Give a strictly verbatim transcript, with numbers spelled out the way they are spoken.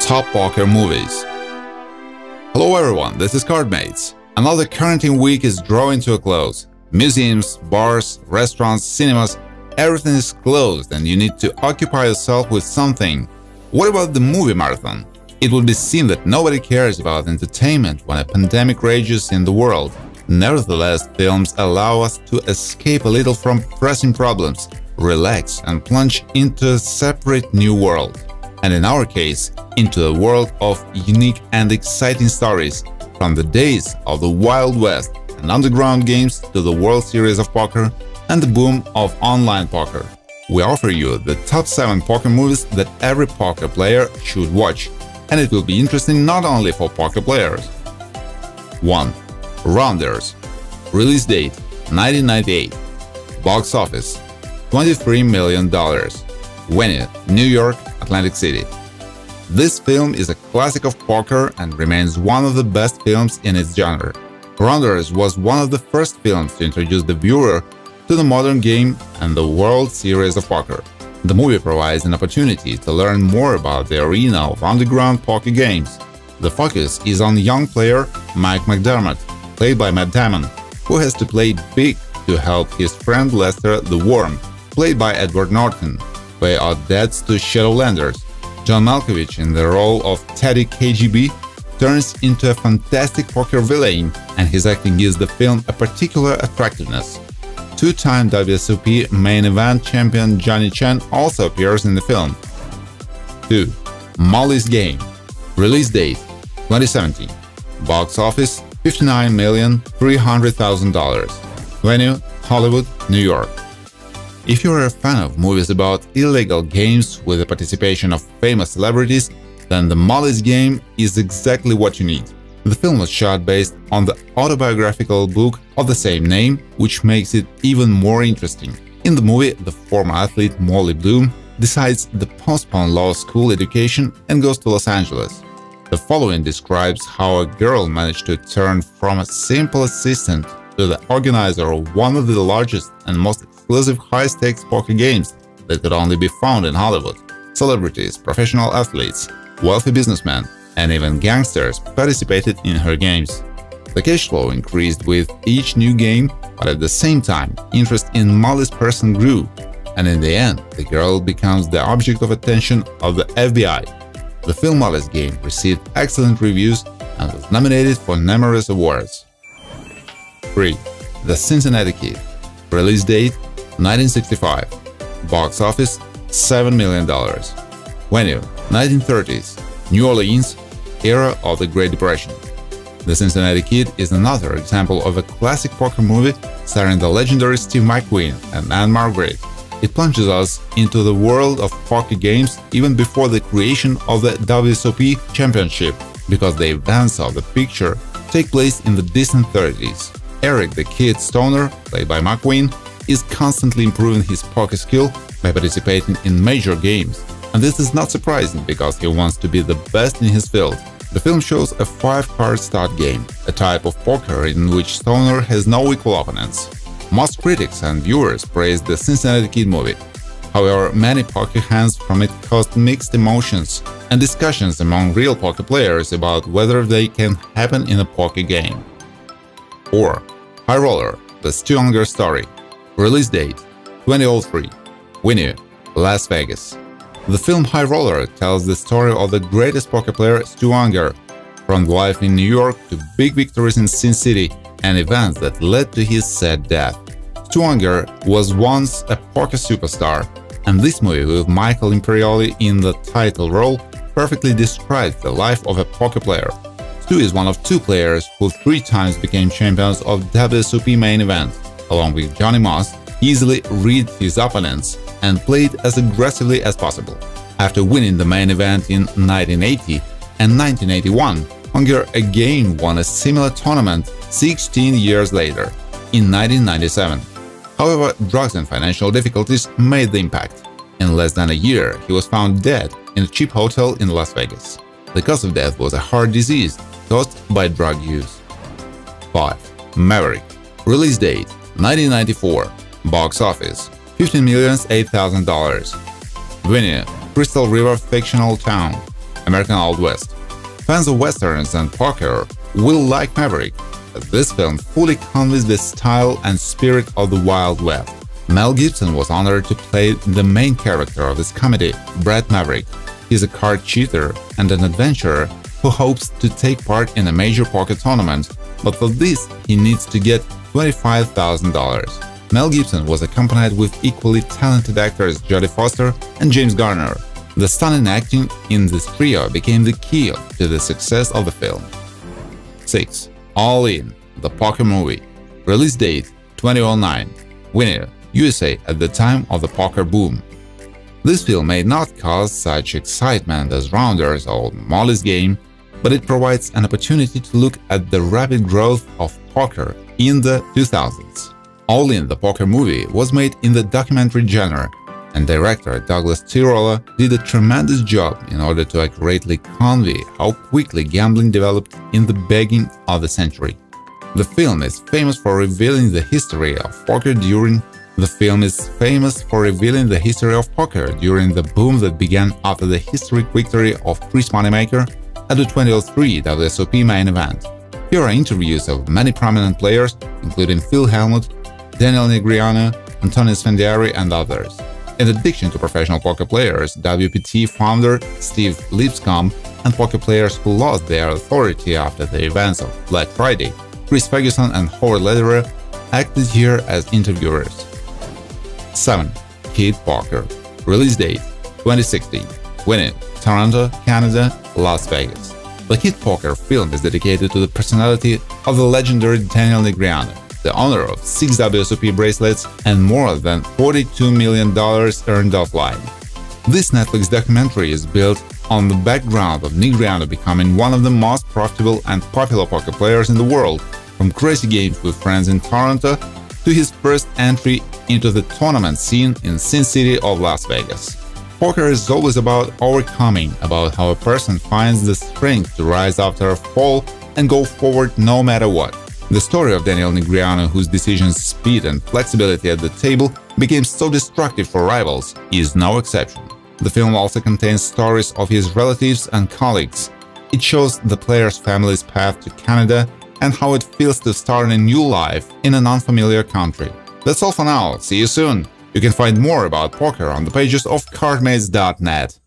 Top poker movies. Hello everyone, this is Cardmates. Another quarantine week is drawing to a close. Museums, bars, restaurants, cinemas, everything is closed and you need to occupy yourself with something. What about the movie marathon? It would be seen that nobody cares about entertainment when a pandemic rages in the world. Nevertheless, films allow us to escape a little from pressing problems, relax and plunge into a separate new world. And in our case, into the world of unique and exciting stories, from the days of the Wild West and underground games to the World Series of Poker and the boom of online poker. We offer you the top seven poker movies that every poker player should watch, and it will be interesting not only for poker players. one. Rounders. Release date nineteen ninety-eight. Box office twenty-three million dollars. Venue New York, Atlantic City. This film is a classic of poker and remains one of the best films in its genre. Rounders was one of the first films to introduce the viewer to the modern game and the World Series of Poker. The movie provides an opportunity to learn more about the arena of underground poker games. The focus is on young player Mike McDermott, played by Matt Damon, who has to play big to help his friend Lester the Worm, played by Edward Norton, pay out debts to Shadowlanders. John Malkovich, in the role of Teddy K G B, turns into a fantastic poker villain, and his acting gives the film a particular attractiveness. Two-time W S O P main event champion Johnny Chen also appears in the film. two. Molly's Game. Release date twenty seventeen. Box office fifty-nine million three hundred thousand dollars. Venue Hollywood, New York. If you're a fan of movies about illegal games with the participation of famous celebrities, then The Molly's Game is exactly what you need. The film was shot based on the autobiographical book of the same name, which makes it even more interesting. In the movie, the former athlete Molly Bloom decides to postpone law school education and goes to Los Angeles. The following describes how a girl managed to turn from a simple assistant to the organizer of one of the largest and most exclusive high-stakes poker games that could only be found in Hollywood. Celebrities, professional athletes, wealthy businessmen, and even gangsters participated in her games. The cash flow increased with each new game, but at the same time, interest in Molly's person grew, and in the end, the girl becomes the object of attention of the F B I. The film Molly's Game received excellent reviews and was nominated for numerous awards. three. The Cincinnati Kid. Release date nineteen sixty-five. Box office seven million dollars. Venue nineteen thirties. New Orleans, era of the Great Depression. The Cincinnati Kid is another example of a classic poker movie starring the legendary Steve McQueen and Anne Margaret. It plunges us into the world of poker games even before the creation of the W S O P Championship, because the events of the picture take place in the distant thirties. Eric the Kid Stoner, played by McQueen, is constantly improving his poker skill by participating in major games. And this is not surprising, because he wants to be the best in his field. The film shows a five-card start game, a type of poker in which Stoner has no equal opponents. Most critics and viewers praised the Cincinnati Kid movie. However, many poker hands from it caused mixed emotions and discussions among real poker players about whether they can happen in a poker game. four. High Roller, the Stu Ungar story. Release date twenty oh three. Venue Las Vegas. The film High Roller tells the story of the greatest poker player Stu Ungar, from life in New York to big victories in Sin City and events that led to his sad death. Stu Ungar was once a poker superstar, and this movie with Michael Imperioli in the title role perfectly describes the life of a poker player. Stu is one of two players who three times became champions of W S O P main event. Along with Johnny Moss, he easily read his opponents and played as aggressively as possible. After winning the main event in nineteen eighty and nineteen eighty-one, Ungar again won a similar tournament sixteen years later, in nineteen ninety-seven. However, drugs and financial difficulties made the impact. In less than a year, he was found dead in a cheap hotel in Las Vegas. The cause of death was a heart disease caused by drug use. five. Maverick. Release date nineteen ninety-four. Box office fifteen million eight thousand dollars. Venue Crystal River fictional town. American Old West. Fans of westerns and poker will like Maverick. This film fully conveys the style and spirit of the Wild West. Mel Gibson was honored to play the main character of this comedy, Brad Maverick. He's a card cheater and an adventurer who hopes to take part in a major poker tournament, but for this he needs to get twenty-five thousand dollars. Mel Gibson was accompanied with equally talented actors Jodie Foster and James Garner. The stunning acting in this trio became the key to the success of the film. six. All In, the poker movie. Release date twenty oh nine. Winner, U S A at the time of the poker boom. This film may not cause such excitement as Rounders or Molly's Game, but it provides an opportunity to look at the rapid growth of poker in the two thousands. All In, the poker movie was made in the documentary genre, and director Douglas Tirola did a tremendous job in order to accurately convey how quickly gambling developed in the beginning of the century. The film is famous for revealing the history of poker during the film is famous for revealing the history of poker during the boom that began after the historic victory of Chris Moneymaker at the twenty oh three W S O P main event. Here are interviews of many prominent players, including Phil Hellmuth, Daniel Negreanu, Antonio Svendiari, and others. In addition to professional poker players, W P T founder Steve Lipscomb and poker players who lost their authority after the events of Black Friday, Chris Ferguson and Howard Lederer acted here as interviewers. seven. Kidpoker. Release date twenty sixteen. Winning Toronto, Canada, Las Vegas. The Kidpoker film is dedicated to the personality of the legendary Daniel Negreanu, the owner of six W S O P bracelets and more than forty-two million dollars earned offline. This Netflix documentary is built on the background of Negreanu becoming one of the most profitable and popular poker players in the world, from crazy games with friends in Toronto to his first entry into the tournament scene in Cincinati of Las Vegas. Poker is always about overcoming, about how a person finds the strength to rise after a fall and go forward no matter what. The story of Daniel Negreanu, whose decisions, speed and flexibility at the table became so destructive for rivals, is no exception. The film also contains stories of his relatives and colleagues. It shows the player's family's path to Canada and how it feels to start a new life in an unfamiliar country. That's all for now. See you soon! You can find more about poker on the pages of cardmates dot net.